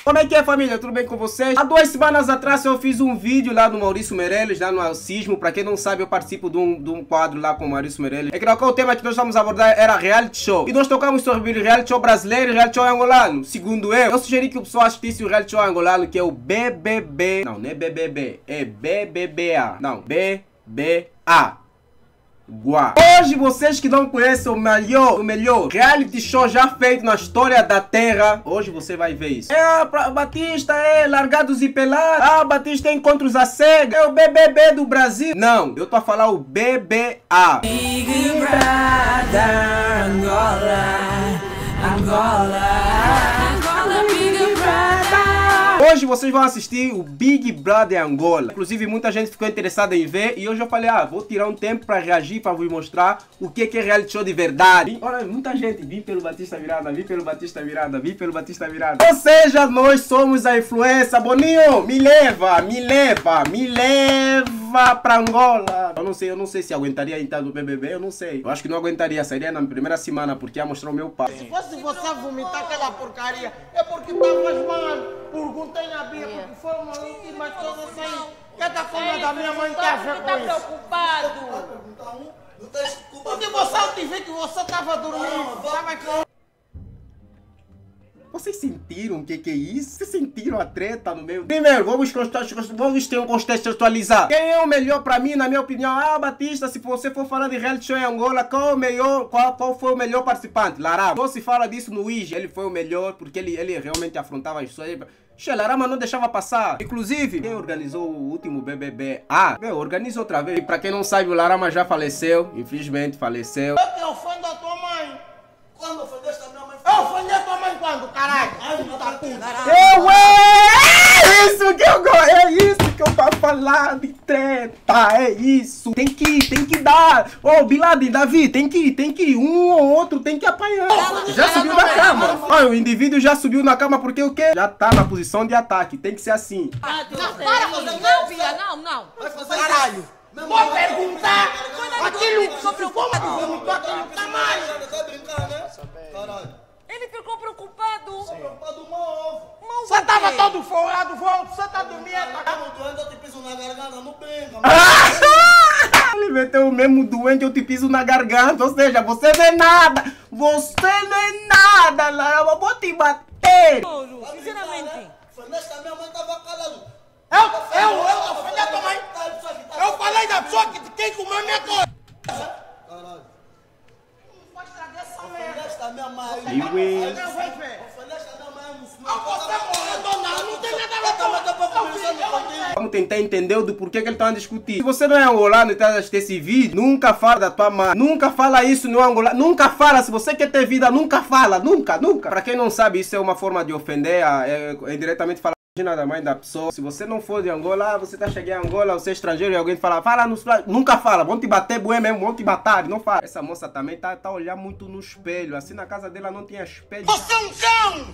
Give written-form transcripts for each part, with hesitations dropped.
Como é que é, família? Tudo bem com vocês? Há 2 semanas atrás eu fiz um vídeo lá no Maurício Meirelles, lá no Alcismo. Pra quem não sabe, eu participo de um quadro lá com o Maurício Meirelles. É que o tema que nós vamos abordar era reality show. E nós tocamos sobre reality show brasileiro e reality show angolano. Segundo eu sugeri que o pessoal assistisse o reality show angolano, que é o BBB. Não, não é BBB, é BBBA. Não, BBA. Guá. Hoje vocês que não conhecem o melhor reality show já feito na história da Terra, hoje você vai ver isso. Batista é Largados e Pelados. Batista é Encontros a Cega. É o BBB do Brasil. Não, eu tô a falar o BBA. Big Brother Angola. Hoje vocês vão assistir o Big Brother Angola. Inclusive muita gente ficou interessada em ver. E hoje eu falei, vou tirar um tempo para reagir, para vos mostrar o que é reality show de verdade. Olha, muita gente, vim pelo Batista Virada, vim pelo Batista Virada, vim pelo Batista Virada. Ou seja, nós somos a influência. Boninho, me leva pra Angola. Eu não sei se aguentaria entrar no BBB, eu não sei. Eu acho que não aguentaria, sairia na primeira semana, porque ia mostrar o meu pai. Se fosse você vomitar aquela porcaria, é porque estavas mal. Perguntei na Bia, porque foram as últimas coisas aí. Cada forma da minha mãe está preocupado. Porque você, eu te vi que você estava dormindo. Vocês sentiram o que é isso? Vocês sentiram a treta no meio? Primeiro, vamos ter um contextualizar. Quem é o melhor pra mim, na minha opinião? Batista, se você for falar de reality show em Angola, qual foi o melhor participante? Larama. Não se fala disso no Ige, ele foi o melhor porque ele realmente afrontava as pessoas. Larama não deixava passar. Inclusive, quem organizou o último BBB organiza outra vez. E pra quem não sabe, o Larama já faleceu. Infelizmente, faleceu. Eu ofendo a tua mãe. Quando ofendeste a minha mãe? Eu ofendi a tua mãe quando, caralho? É isso que eu gosto, é isso que eu vou falar de treta, é isso. Tem que dar. Bin Laden, Davi, tem que ir. Um ou outro tem que apanhar. Já subiu na cama. Olha, o indivíduo já subiu na cama porque o quê? Já tá na posição de ataque, tem que ser assim. Não. Vai fazer caralho. Vou perguntar aquilo que sofreu como aquilo tamanho. Tá brincando, né? Caralho. Ele ficou preocupado. Preocupado Você tava todo folgado, você tá dormindo. Eu te piso na garganta, não brinca. Ele meteu o mesmo doente, eu te piso na garganta. Ou seja, você não é nada. Você não é nada, Larama. Eu vou te bater. Sinceramente. Nesta minha mãe tava calado. Eu ofendi a tua mãe. Eu falei da pessoa que quem comeu minha coisa. Caralho. Não vai estragar essa merda. Ofendeste a minha mãe. Ofendeste a minha mãe, muçulmana. Você morreu, dona. Não tem nada a ver. Vamos tentar entender do porquê que ele tá discutindo. Se você não é angolano e tá assistindo esse vídeo, nunca fala da tua mãe. Nunca fala isso no angolano. Nunca fala. Se você quer ter vida, nunca fala. Nunca. Pra quem não sabe, isso é uma forma de ofender. É diretamente falar da mãe da pessoa. Se você não for de Angola, você tá chegando em Angola, você é estrangeiro e alguém fala nunca fala, vão te bater, bué mesmo, vão te bater, não fala. Essa moça também tá olhando muito no espelho, assim na casa dela não tinha espelho. Você é um cão!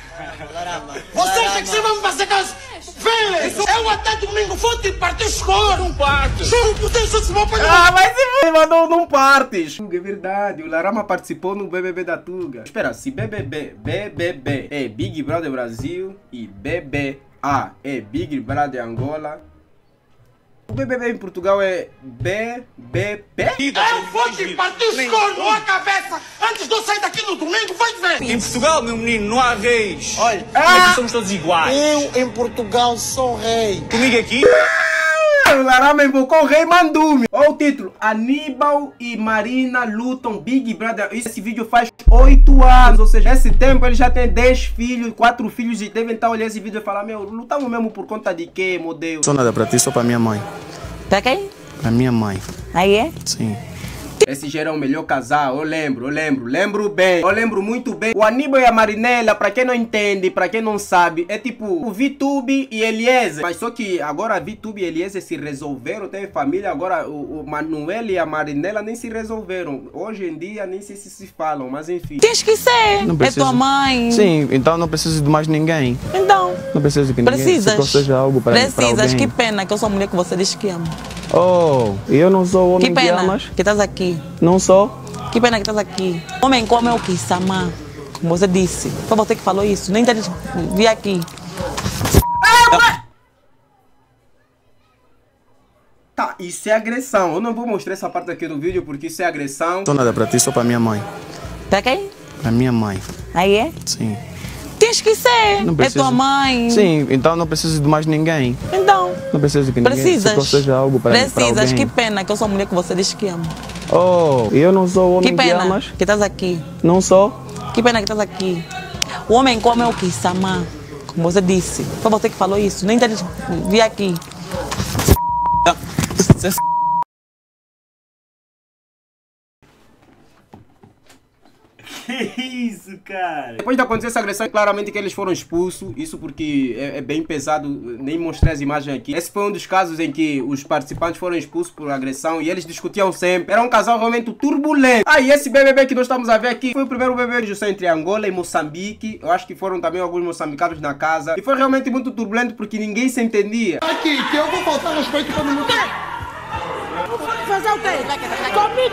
Você acha que você vai me fazer caso? Vem! Eu até domingo vou te partir os coros! Não partes! Juro por Deus, se vou pagar! Mas se mandou não partes! É verdade, o Larama participou no BBB da Tuga. Espera, se BBB é Big Brother Brasil e BBA é Big Brother Angola, o BBB em Portugal é BBB? Eu vou te partir os cornos na cabeça antes de eu sair daqui no domingo, vai ver! Em Portugal, meu menino, não há reis. Olha, aqui somos todos iguais. Eu em Portugal sou rei. Comigo aqui? O Larama invocou o rei Mandume. Olha o título: Aníbal e Marina lutam Big Brother. Esse vídeo faz 8 anos, ou seja, nesse tempo ele já tem 10 filhos, 4 filhos, e devem estar olhando esse vídeo e falar: meu, lutamos mesmo por conta de quê, modelo? Sou nada pra ti, só pra minha mãe. Pra quem? Pra minha mãe. Aí é? Sim. Esse já era o melhor casal, eu lembro bem, eu lembro muito bem. O Aníbal e a Marinela, pra quem não entende, pra quem não sabe, é tipo o Vitube e Eliezer. Mas só que agora a Vitube e Eliezer se resolveram, teve família, agora o Manuel e a Marinela nem se resolveram. Hoje em dia nem sei se falam, mas enfim. Tens que ser, é tua mãe. Sim, então não preciso de mais ninguém. Então. Não preciso que ninguém. Precisas. Se seja algo para Precisas, que pena que eu sou a mulher que você diz que ama. Oh, eu não sou homem que pena que amas. Que estás aqui. Não sou. Que pena que estás aqui. Homem como é o que? Samar. Como você disse. Foi você que falou isso. Nem vi aqui. Tá, isso é agressão. Eu não vou mostrar essa parte aqui do vídeo porque isso é agressão. Não sou nada pra ti, só pra minha mãe. Pra quem? Pra minha mãe. Aí é? Sim. Tens que ser. Não É preciso. tua mãe. Sim, então não preciso de mais ninguém. Então. Não preciso que ninguém. Precisas. Se seja algo para Precisas. alguém. Que pena que eu sou a mulher que você diz que ama. Oh, eu não sou o homem Que pena amas. que estás aqui. Não sou. Que pena que estás aqui. O homem come o que? Samar. Como você disse. Foi você que falou isso. Nem entende. Vi aqui. Que isso, cara? Depois de acontecer essa agressão, claramente que eles foram expulsos. Isso porque é bem pesado, nem mostrei as imagens aqui. Esse foi um dos casos em que os participantes foram expulsos por agressão e eles discutiam sempre. Era um casal realmente turbulento. Ah, e esse BBB que nós estamos a ver aqui foi o primeiro BBB de justiça entre Angola e Moçambique. Eu acho que foram também alguns moçambicanos na casa. E foi realmente muito turbulento porque ninguém se entendia. Aqui, que eu vou faltar respeito para não fazer o quê? Comigo,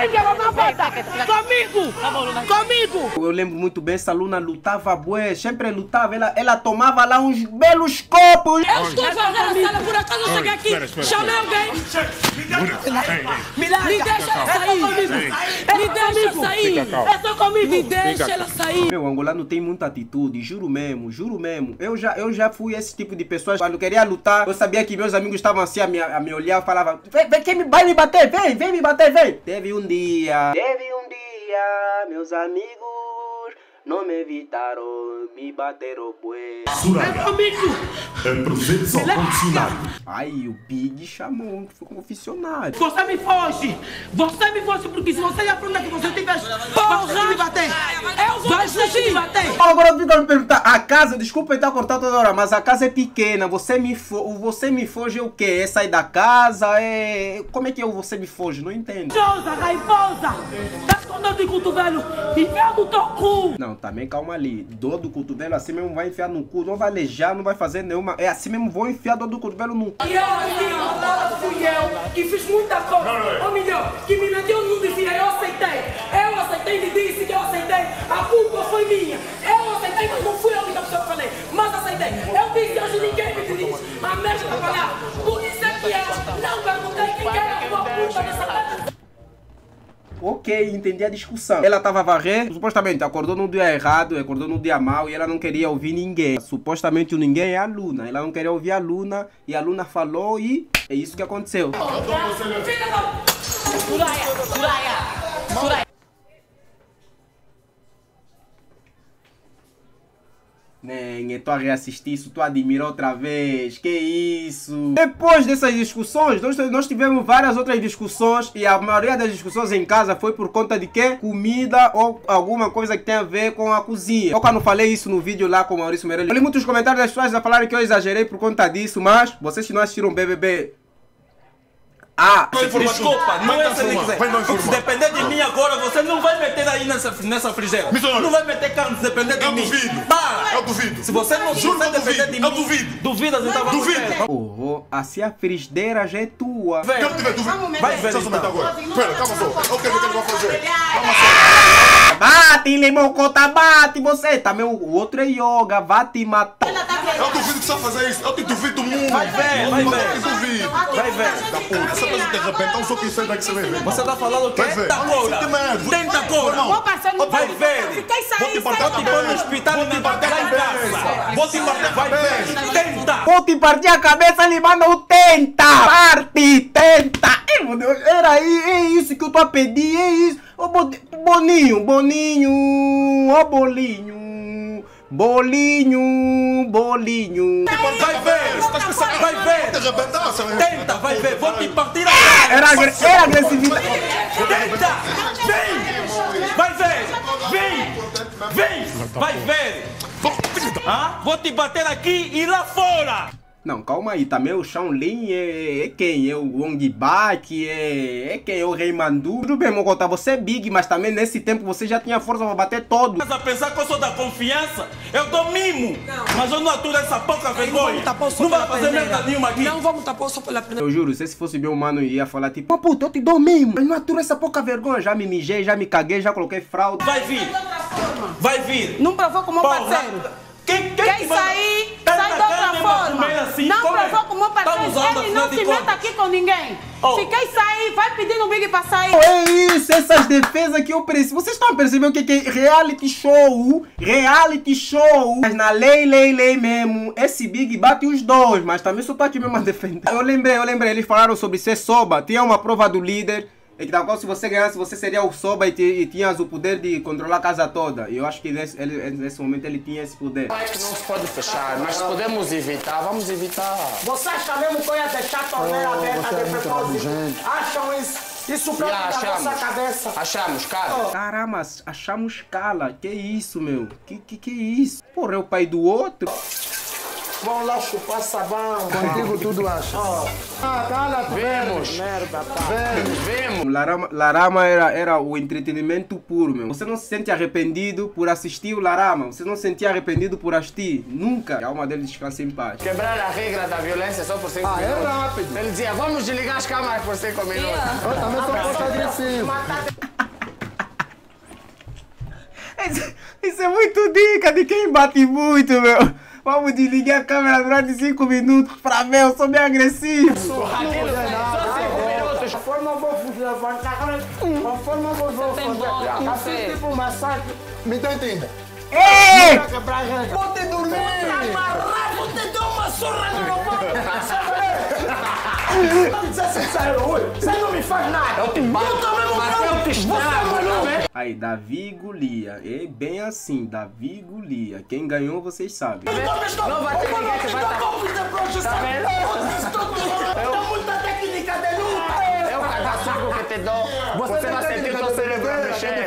comigo! Eu lembro muito bem, essa aluna lutava bué, sempre lutava, ela tomava lá uns belos copos. Eu estou fazendo a sala, por acaso eu cheguei aqui, chamei alguém. Me deixa ela sair. Me deixa sair. É só comigo. Me deixa ela sair. Meu, o angolano tem muita atitude, juro mesmo, juro mesmo. Eu já fui esse tipo de pessoas. Quando eu queria lutar, eu sabia que meus amigos estavam assim a me olhar e falavam: vem, quem vai me bater? Vem me bater, vem. Teve um dia, meus amigos não me evitaram, me bateram bué. É comigo. É processo condicionado. Aí o Big chamou um confessionário. Você me foge porque se você ia pra onde é que você tiver, porra, me bater. Eu vou me bater. Agora eu fico me perguntar, a casa, desculpa estar cortando toda hora, mas a casa é pequena, você me foge é o quê? É sair da casa? Como é que é o você me foge? Não entendo. Raivosa, tá com dor de cotovelo, enfia no teu cu. Não, também calma ali, dor do cotovelo assim mesmo vai enfiar no cu, não vai alejar, não vai fazer nenhuma, é assim mesmo, vou enfiar dor do cotovelo no cu. E eu aqui, agora fui eu, que fiz muita coisa, ô milhão, que me meteu no desvio, eu aceitei, me disse que eu aceitei, a culpa foi minha, eu aceitei, mas não fui eu que falei, mas aceitei, eu disse hoje ninguém me diz, a mesma palavra, por isso é que eu não perguntei quem quer a tua culpa dessa merda. Ok, entendi a discussão. Ela tava a varrer, supostamente acordou no dia errado, acordou no dia mau e ela não queria ouvir ninguém. Supostamente o ninguém é a Luna. Ela não queria ouvir a Luna e a Luna falou e é isso que aconteceu. Suraya. Nem, eu tô a reassistir isso, tu admira outra vez, que isso? Depois dessas discussões, nós tivemos várias outras discussões e a maioria das discussões em casa foi por conta de quê? Comida ou alguma coisa que tem a ver com a cozinha. Eu quando falei isso no vídeo lá com o Maurício Meirelles, eu li muitos comentários das pessoas a falarem que eu exagerei por conta disso, mas vocês que não assistiram o BBB... Ah, desculpa, não é assim que quiser. Se depender de mim agora, você não vai meter aí nessa frigideira. Não vai meter carne se depender de mim. Eu duvido. Para. Eu duvido. Se você não depender de mim, eu duvido. Duvidas, então vai ver. Oh, assim a frigideira já é tua. Quero te ver, duvido. Vai ver Só somente agora. Pera, calma só. Eu quero ver o que ele vai fazer. Bate, limão, conta, bate, você. Também o outro é yoga, vai te matar. Eu duvido que você vai fazer isso. Eu te duvido muito. Vai ver, vai ver. Eu duvido. Vai ver. Da puta, essa coisa te arrebenta. Um soco em frente que você vai ver. Você tá falando o quê? Vai ver. Tenta cobra. Vai ver. Vou te partir a Vou te pôr no cabeça. hospital e me bater lá em casa. Vou te partir a cabeça. Tenta. Vou te partir a cabeça, ele manda o tenta. Parte, tenta. Meu Deus, era aí, é isso que eu tô a pedir, é isso. Ô, Boninho, ô, bolinho. Vai ver. Vai ver. Tenta, vai ver. Vou te partir a cabeça. Era agressividade. Tenta. Vem. Vai ver. Vem. Vai ver. Vou te bater aqui e lá fora. Não, calma aí, também o Shaolin é quem? É o Wong Bak, é quem? É o Rei Mandu. Tudo bem, Mocota, você é big, mas também nesse tempo você já tinha força pra bater todo. Mas a pensar que eu sou da confiança, eu dou mimo. Mas eu não aturo essa pouca vergonha. Não vai fazer merda nenhuma aqui. Não vamos tapar só pela primeira. Eu juro, se fosse meu mano, ia falar tipo, mas puta, eu te dou mimo, mas não aturo essa pouca vergonha. Já me mijei, já me caguei, já coloquei fralda. Vai vir. Não provoca o meu parceiro. Quem sair, sai de outra forma. Estamos usando, ele não afinal de se meta contas. aqui com ninguém. Oh. Se quer sair, vai pedir no Big pra sair. É isso, essas defesas que eu preciso. Vocês estão a perceber o que é reality show? Reality show. Mas na lei mesmo, esse Big bate os dois, mas também só tô aqui mesmo a defender. Eu lembrei, eles falaram sobre ser soba. Tinha uma prova do líder. E que tal qual se você ganhasse, você seria o soba e tinhas o poder de controlar a casa toda. E eu acho que nesse momento ele tinha esse poder. É que não se pode fechar, mas se podemos evitar, vamos evitar. Vocês também não podem deixar a torneira aberta de propósito. Acham isso? Isso próprio da vossa cabeça. Achamos, cara. Caramba, achamos cala. Que isso, meu? Que é isso? Porra, é o pai do outro? Vão lá chupar sabão. Contigo tudo acha. Cala-te. Vemos. Merda, pá. Vemos. Larama era o entretenimento puro, meu. Você não se sente arrependido por assistir o Larama. Você não se sentia arrependido por assistir. Nunca. A alma dele descansa em paz. Quebrar a regra da violência só por 5 minutos. É rápido. Ele dizia, vamos desligar as câmeras por 5 minutos. Eu também sou um pouco agressivo. Isso é muito dica de quem bate muito, meu. Vamos desligar a câmera durante 5 minutos pra ver, eu sou bem agressivo. Conforme eu vou levantar, conforme eu vou fazer. Assim tipo uma massagem. Me tá entendendo? Ei! Vou te dormir. Vou te dar uma surra no meu. Vamos ser sincero, você não me faz nada. Eu também não te estrago. Aí, Davi e Golia. É bem assim, Davi e Golia. Quem ganhou, vocês sabem. Não vai ter ninguém que vai estar... Tem muita técnica de luta. É o cagaçuco que te dou. Você vai sentir teu cérebro a mexer.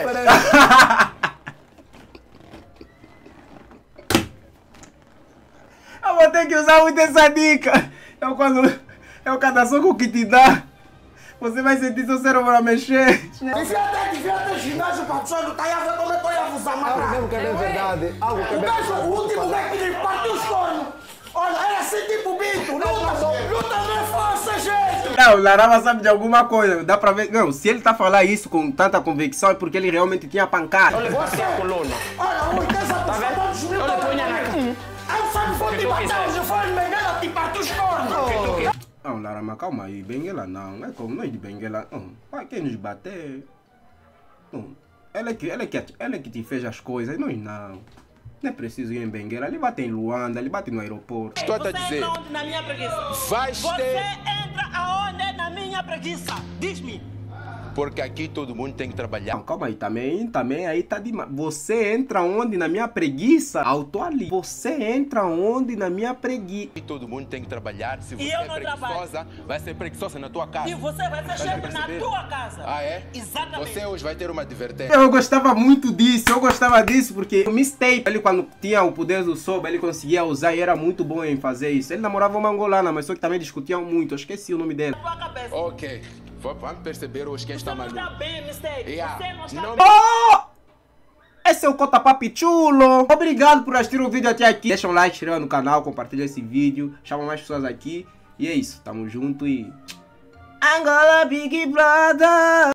Eu vou ter que usar muito essa dica. É o cada soco que te dá. Você vai sentir seu cérebro a mexer. Devia ter ginásio para pessoa não tá a como eu tô a usar mais. Algo mesmo que é bem verdade. Algo que é bem verdade. O último que ele partiu os cornos. Olha, era assim tipo Bito. Luta não é fácil, gente. Não, o Larama sabe de alguma coisa. Dá pra ver. Não, se ele tá falando isso com tanta convicção é porque ele realmente tinha pancada. Olha, você é a coluna. Olha, 80% dos mil eu sabe foi te bater, se for Benguela, te partiu os cornos. Não, Larama, calma aí. Benguela não. É como nós de Benguela. Não. Pra quem nos bater? Não. Ela é que te fez as coisas, nós não. Não é preciso ir em Benguela. Ele bate em Luanda, ele bate no aeroporto. Estou a dizer. Entra onde na minha preguiça? Vais Você ter. entra aonde na minha preguiça? Diz-me. Porque aqui todo mundo tem que trabalhar. Não, calma aí, também aí tá demais. Você entra onde na minha preguiça? Alto ali. Você entra onde na minha preguiça? Aqui todo mundo tem que trabalhar. Se você E eu é não preguiçosa, vai ser preguiçosa na tua casa. E você vai ser chefe na perceber? tua casa. Ah, é? Exatamente. Você hoje vai ter uma advertência. Eu gostava muito disso, porque o Mistape, ele quando tinha o poder do Soba, ele conseguia usar e era muito bom em fazer isso. Ele namorava uma angolana, mas só que também discutiam muito, eu esqueci o nome dela. Tua cabeça. Ok. Vamos perceber hoje quem está Você não maluco. está bem, mistake. Yeah. Você não está Não- bem. Oh! Esse é o Cota Papi Chulo. Obrigado por assistir o vídeo até aqui. Deixa um like, se inscreva no canal, compartilha esse vídeo, chama mais pessoas aqui. E é isso, tamo junto e... Angola Big Brother!